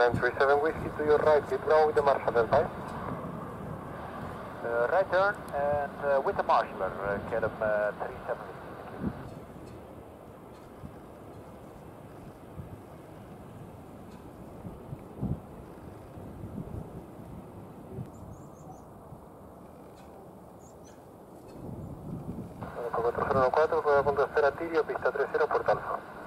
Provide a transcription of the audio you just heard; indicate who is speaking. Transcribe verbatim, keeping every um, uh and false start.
Speaker 1: K L M three seven Whiskey to your right, keep going with the marshaller, five.
Speaker 2: Uh, right turn and uh, with the marshaller, uh, K L M uh, three seven Whiskey.
Speaker 1: cuatro cero uno cuatro, prueba punto espera Tirio, pista tres cero, Puerto Alfa.